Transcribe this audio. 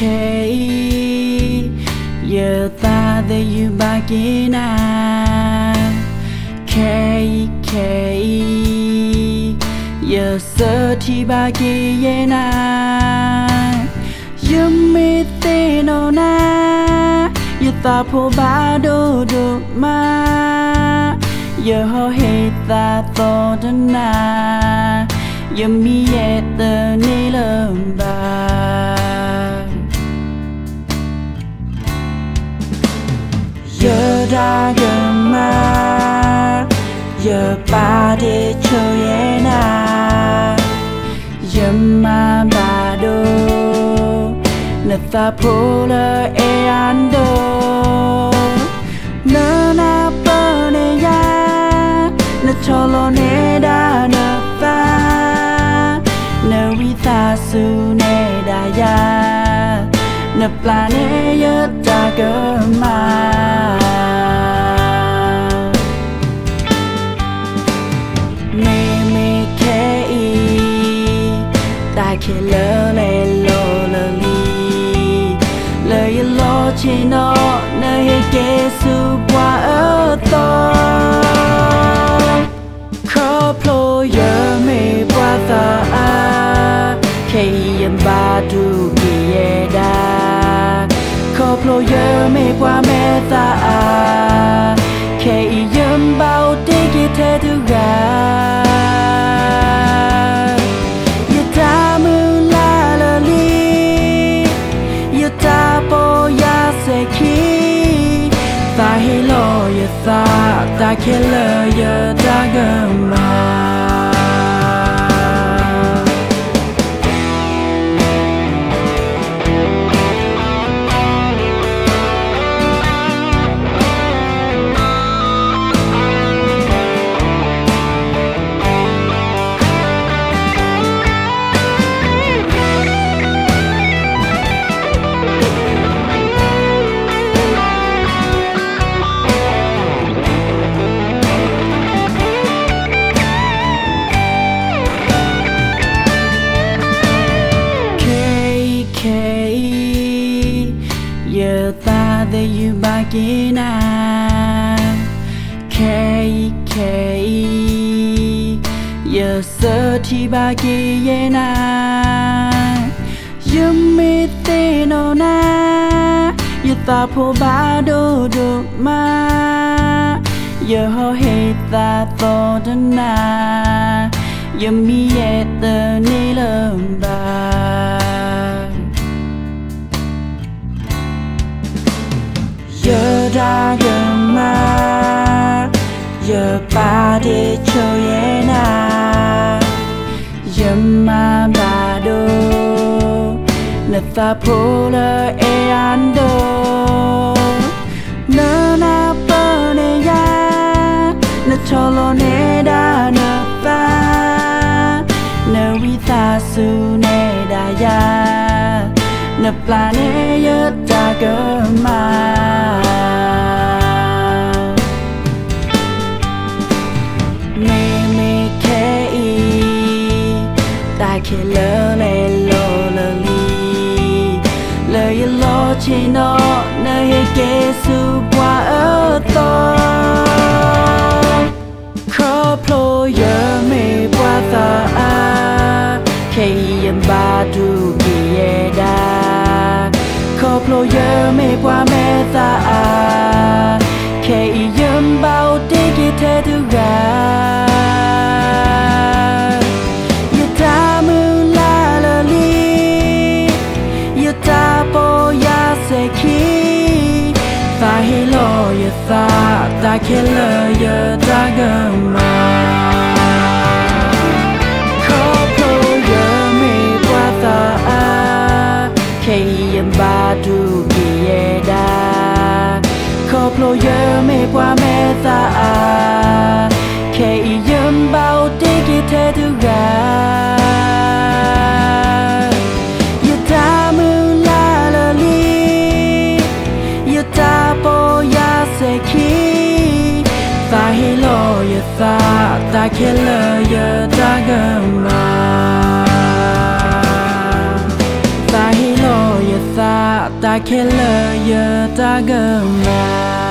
giờ ta để yêu ba kia na giờ sơ thì ba kia na yếm mi tê nô na giờ ta phô ba đô đô ma giờ ho he ta to đơn na giờ mi ye tơ ni lơm ba giờ ra gần ma giờ ba để chơi ye na giờ ma ba đô nè ta phô lơ e an đô nơ na bơ nè ya nè cho lo nè đa nè ta nè vi ta su nè đa ya nè pla nè yết ta cơ ma mê khe y ta khe lơ lê lô lơ li lời lo chỉ nó nơi kê su qua ở to khó plo giờ mê qua ta a khe yên ba du bia da khó plo giờ mê qua mẹ ta a khe yên bao tê kê thế thứ gà ta hi lo ya ta khe lơ ya ta gầm ma giờ ta để yêu ba kia na giờ sơ thì ba kia na yếm mi tê nô na giờ ta phô ba đô đô ma giờ ho he ta to đơn na giờ mi ye tơ ni lơm ba giờ ra gần ma giờ ba để chơi ye na giờ ma ba đô nè ta phô lơ e an đô nơ na bơ nè ya nè cho lo nè đa nè ta nè vi ta su nè đa ya nè pla nè yết ta cơ ma mê khe y ta khe lơ lê lô lơ li lời lo chỉ nó nơi kê su qua ở to khó plo giờ mê qua ta a khe yên ba du bia da khó plo giờ mê qua mẹ ta a khe yên bao tê kê thế thứ gà ta hi lo ya ta khe lơ ya ta gầm ma khó plo giờ mê qua ta a khe yên ba du bia da khó plo giờ mê qua mẹ ta a khe yên bao tê kê thế thứ gà ta hi lo ya ta khe lơ ya ta gầm ma ta hi lo ya ta khẽ lờ giờ ta gầm mà